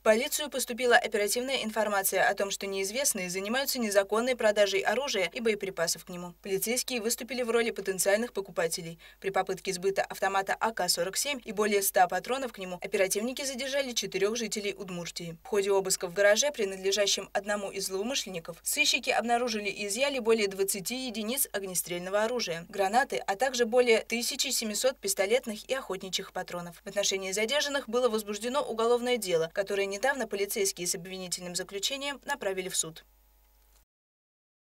В полицию поступила оперативная информация о том, что неизвестные занимаются незаконной продажей оружия и боеприпасов к нему. Полицейские выступили в роли потенциальных покупателей. При попытке сбыта автомата АК-47 и более 100 патронов к нему оперативники задержали 4 жителей Удмуртии. В ходе обыска в гараже, принадлежащем одному из злоумышленников, сыщики обнаружили и изъяли более 20 единиц огнестрельного оружия, гранаты, а также более 1700 пистолетных и охотничьих патронов. В отношении задержанных было возбуждено уголовное дело, которое недавно полицейские с обвинительным заключением направили в суд.